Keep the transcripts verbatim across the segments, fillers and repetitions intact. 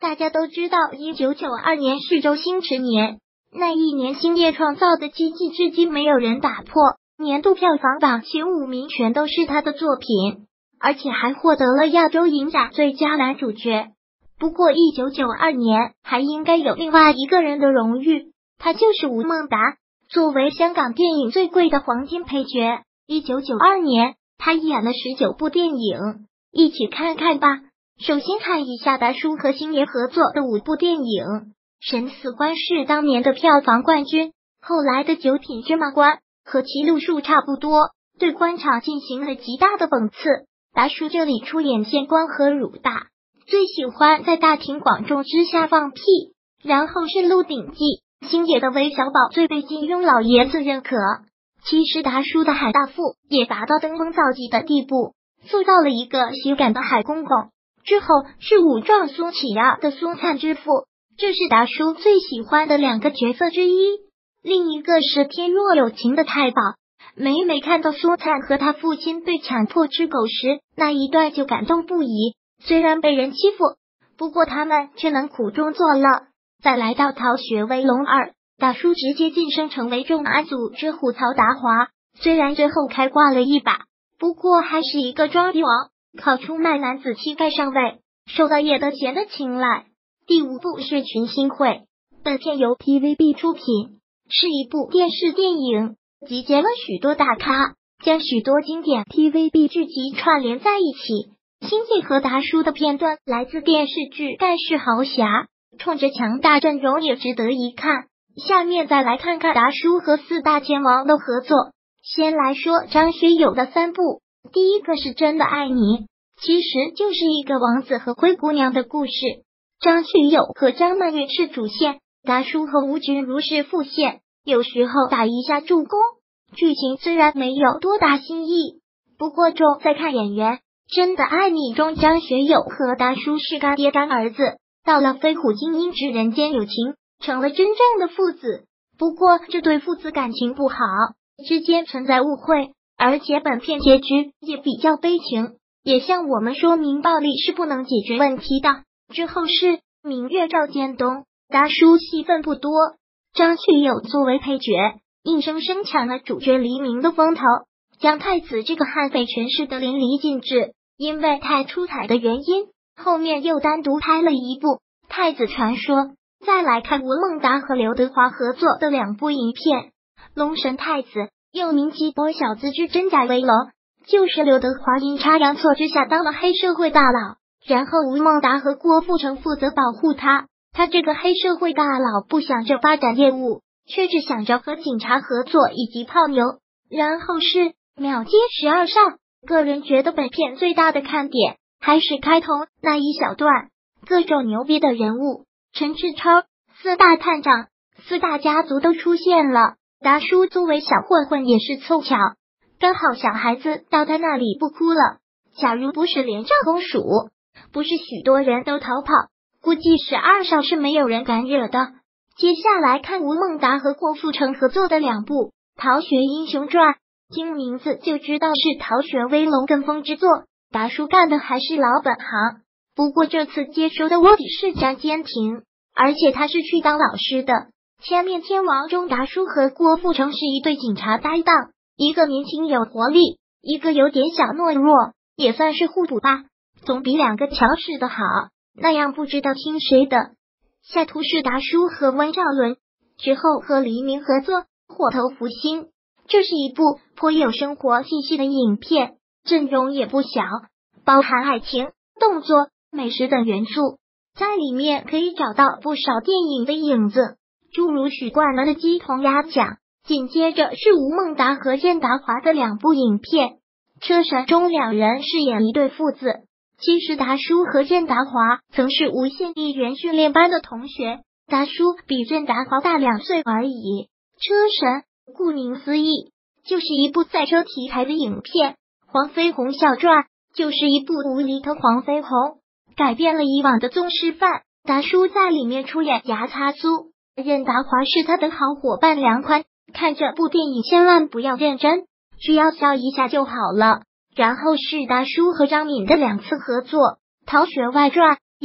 大家都知道一九九二年是周星驰年，那一年星爷创造的奇迹至今没有人打破，年度票房榜前五名全都是他的作品，而且还获得了亚洲影展最佳男主角。不过一九九二年还应该有另外一个人的荣誉，他就是吴孟达。作为香港电影最贵的黄金配角，一九九二年他演了十九部电影，一起看看吧。首先看一下达叔和星爷合作的五部电影。神死关是当年的票房冠军，后来的九品芝麻官和其路数差不多，对官场进行了极大的讽刺。达叔这里出演县官和儒大，最喜欢在大庭广众之下放屁，然后是《鹿鼎记》。星爷的韦小宝最被金庸老爷子认可，其实达叔的海大富也达到登峰造极的地步，塑造了一个喜感的海公公。之后是武状苏乞儿的松灿之父，这是达叔最喜欢的两个角色之一。另一个是天若有情的太保，每每看到苏灿和他父亲被强迫吃狗时，那一段就感动不已。虽然被人欺负，不过他们却能苦中作乐。再来到逃学威龙二，达叔直接晋升成为重案组之虎曹达华，虽然最后开挂了一把，不过还是一个装逼王，靠出卖男子气概上位，受到叶德娴的青睐。第五部是群星会，本片由 T V B 出品，是一部电视电影，集结了许多大咖，将许多经典 T V B 剧集串联在一起。星爷和达叔的片段来自电视剧《盖世豪侠》，冲着强大阵容也值得一看。下面再来看看达叔和四大天王的合作。先来说张学友的三部，第一个是真的爱你，其实就是一个王子和灰姑娘的故事。张学友和张曼玉是主线，达叔和吴君如是副线，有时候打一下助攻。剧情虽然没有多大新意，不过重在看演员。真的爱你中，张学友和达叔是干爹干儿子，到了飞虎精英之人间有情，成了真正的父子。不过这对父子感情不好，之间存在误会，而且本片结局也比较悲情，也向我们说明暴力是不能解决问题的。之后是明月照剑东，达叔戏份不多，张学友作为配角，硬生生抢了主角黎明的风头，将太子这个悍匪诠释得淋漓尽致。因为太出彩的原因，后面又单独拍了一部《太子传说》。再来看吴孟达和刘德华合作的两部影片，《龙神太子》又名《鸡波小子之真假威龙》，就是刘德华阴差阳错之下当了黑社会大佬，然后吴孟达和郭富城负责保护他。他这个黑社会大佬不想着发展业务，却只想着和警察合作以及泡妞。然后是《秒接十二少》，个人觉得本片最大的看点还是开头那一小段，各种牛逼的人物，陈志超、四大探长、四大家族都出现了。达叔作为小混混也是凑巧，刚好小孩子到他那里不哭了。假如不是连赵公署，不是许多人都逃跑，估计十二少是没有人敢惹的。接下来看吴孟达和郭富城合作的两部《逃学英雄传》，听名字就知道是逃学威龙跟风之作，达叔干的还是老本行，不过这次接收的卧底是张坚庭，而且他是去当老师的。千面天王中，达叔和郭富城是一对警察搭档，一个年轻有活力，一个有点小懦弱，也算是互补吧，总比两个强势的好，那样不知道听谁的。下图是达叔和温兆伦之后和黎明合作《火头福星》，这是一部颇有生活气息的影片，阵容也不小，包含爱情、动作、美食等元素，在里面可以找到不少电影的影子，诸如许冠文的《鸡同鸭讲》。紧接着是吴孟达和任达华的两部影片，《车神》中两人饰演一对父子。其实达叔和任达华曾是无线艺员训练班的同学，达叔比任达华大两岁而已。车神顾名思义就是一部赛车题材的影片，《黄飞鸿笑传》就是一部无厘头黄飞鸿，改变了以往的宗师范。达叔在里面出演牙擦苏，任达华是他的好伙伴梁宽。看这部电影千万不要认真，只要笑一下就好了。然后是达叔和张敏的两次合作，《逃学外传》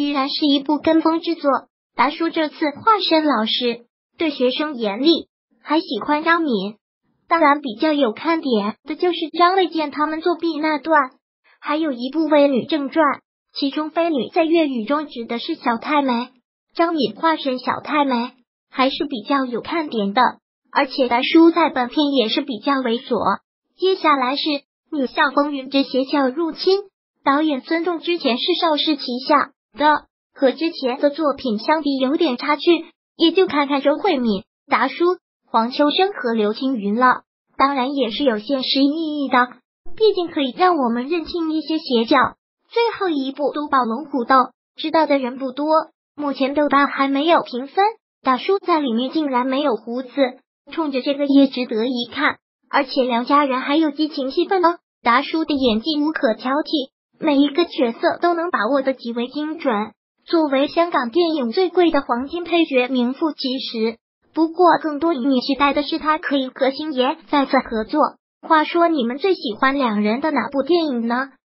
依然是一部跟风之作。达叔这次化身老师，对学生严厉，还喜欢张敏。当然比较有看点的就是张卫健他们作弊那段，还有一部《微女正传》，其中飞女在粤语中指的是小太妹，张敏化身小太妹还是比较有看点的。而且达叔在本片也是比较猥琐。接下来是《女校风云之邪教入侵》，导演孙仲之前是邵氏旗下的，和之前的作品相比有点差距，也就看看周慧敏、达叔、黄秋生和刘青云了。当然也是有现实意义的，毕竟可以让我们认清一些邪教。最后一部《都宝龙虎斗》，知道的人不多，目前豆瓣还没有评分，达叔在里面竟然没有胡子，冲着这个也值得一看。而且梁家人还有激情戏份哦，达叔的演技无可挑剔，每一个角色都能把握得极为精准。作为香港电影最贵的黄金配角，名副其实。不过更多影迷期待的是他可以和星爷再次合作。话说你们最喜欢两人的哪部电影呢？